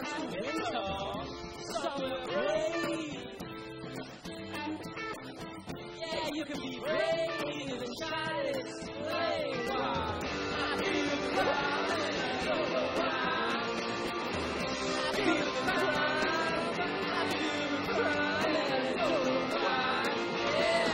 dance to winter, somewhere brave. Yeah, you can be brave and try to explain why I feel the crowd and I don't know why. I feel the crowd, I feel the crowd and I don't know why. Yeah.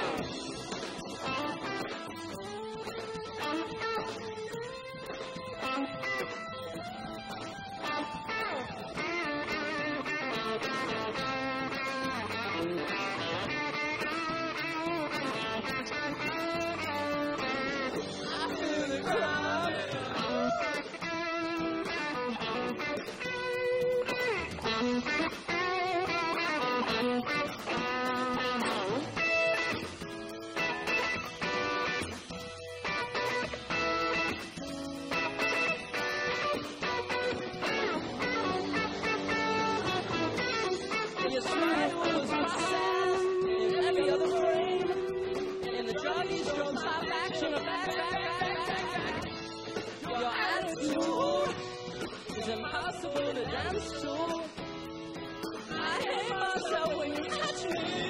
Your stride was processed in every other frame, and the jockey strokes high action of back. Your attitude is impossible to dance to. I hate myself when you touch me.